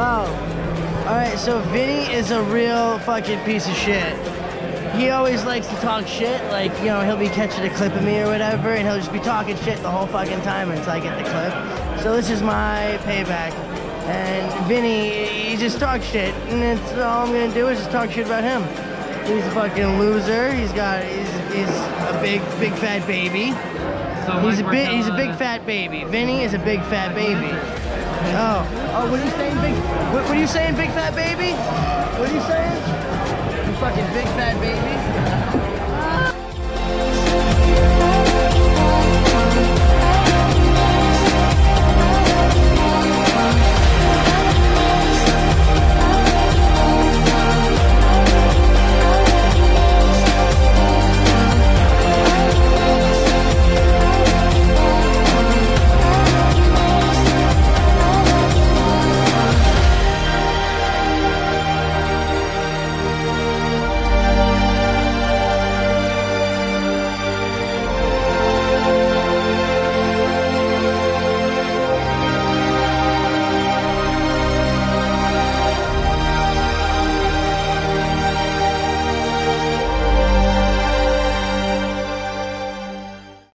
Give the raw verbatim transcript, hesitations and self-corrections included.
Wow. Alright, so Vinny is a real fucking piece of shit. He always likes to talk shit, like, you know, he'll be catching a clip of me or whatever, and he'll just be talking shit the whole fucking time until I get the clip. So this is my payback. And Vinny, he just talks shit, and it's all I'm gonna do is just talk shit about him. He's a fucking loser. He's got, he's, he's a big, big fat baby. So he's a big, he's a big fat baby. Vinny is a big fat baby. Oh, oh, what are you saying, big? What, what are you saying, big fat baby? What are you saying? You fucking big fat baby.